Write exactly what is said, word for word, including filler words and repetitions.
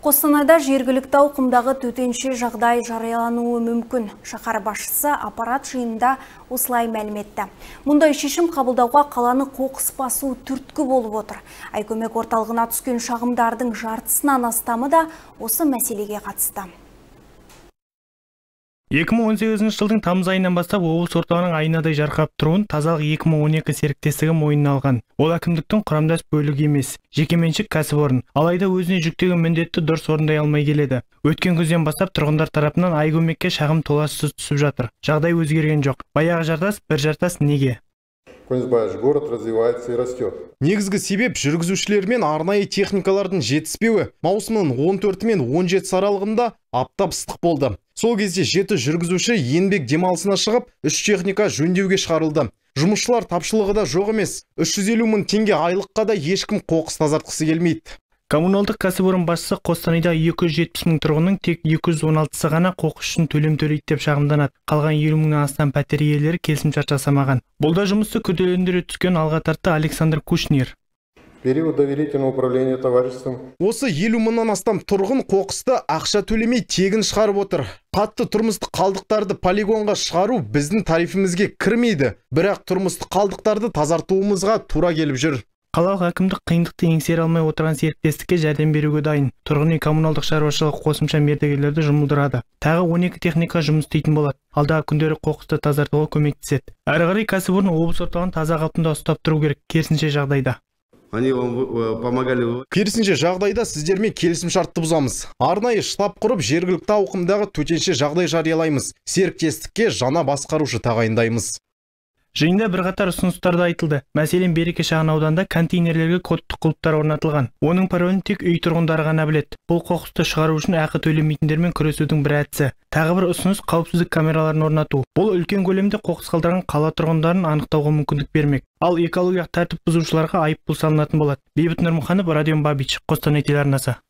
Қостанайда жергілікті ауқымдағы төтенше жағдай жариялануы мүмкін. Шаһар басшысы аппарат жиынында осылай мәлім етті. Мұндай шешім қабылдауға қаланы қоқыс басу түрткі болып отыр. Айкөмек орталығына түскен шағымдардың жартысынан астамы да осы мәселеге қатысты. екі мың он сегізінші жылдың тамыз айынан бастап облыс орталығының айнадай жарқырап тұруын тазалық екі мың он екі серіктестігі мойнына алған. Ол әкімдіктің құрамдас бөлігі емес, жекеменшік кәсіпорын. Алайда өзіне жүктеген міндетті дұрыс орындай алмай келеді. Өткен күзден бастап тұрғындар тарапынан айкөмекке шағым толассыз түсіп жатыр. Жағдай өзгерген жоқ. Баяғы жартас бір жартас неге? Город развивается и растет. Негізгі себеп жүргізушілер мен арнайы техникалардың жетіспеуі. Маусымның он төрті мен он жетісі аралығында аптап ыстық болды. Сол кезде жеті жүргізуші еңбек демалысына шығып, үш техника жөндеуге шығарылды. Жұмысшылар тапшылығы да жоқ емес. үш жүз елу мың теңге айлыққа да ешкім қоқыс тазартқысы келмейді. Коммуналдық кәсіпорын басшысы Қостанайда екі жүз жетпіс мың тұрғынның тек екі жүз он алтысы ғана қоқыс үшін төлем төлейді деп шағымданады. Қалған елу мыңнан астам пәтер иелері келісімшарт жасамаған. Бұл да жұмысты күрделендіре түскен алға тартты Александр Кушнир. Период доверительного управления товариществом. Осы елу мыңнан астам тұрғын қоқысты ақша төлемей тегін шығарып отыр. Қатты тұрмыстық қалдықтарды полигонға шығару біздің тарифімізге кірмейді. Бірақ тұрмыстық қалдықтарды тазартуымызға тура келіп жүр. Қалалық әкімдік қиындықты еңсере алмай отырған серіктестікке жәрдем беруге дайын. Тұрғын үй коммуналдық шаруашылығы қосымша мердігерлерді жұмылдырады. Тағы он екі техника жұмыс істейтін болады. Алдағы күндері қоқысты тазартуға көмектеседі. Әрі қарай кәсіпорын облыс орталығын таза қалпында ұстап тұру керек. Керісінше жағдайда. Они вам помогали. Керісінше жағдайда сіздермен келісім шартты бұзамыз. Арнайы штаб құрып, жергілікті ауқымдағы төтенше жағдай жариялаймыз. Серіктестікке жаңа басқарушы тағайындаймыз. Жиында бірқатар ұсыныстар да айтылды. Мәселен, Береке шағын ауданында контейнерлерге кодтық құлыптар орнатылған. Оның паролін тек үй тұрғындары ғана біледі. Бұл қоқысты шығару үшін ақы төлемейтіндермен күресудің бір әдісі. Тағы бір ұсыныс қауіпсіздік камераларын орнату. Бұл үлкен көлемде қоқыс қалдырған қала тұрғындарын анықтауға мүмкіндік бермек. Ал экологиялық тәртіп бұзушыларға айыппұл салынатын болады. Бейбіт Нұрмұханов, Радион Бабич, Қостанай телеарнасы.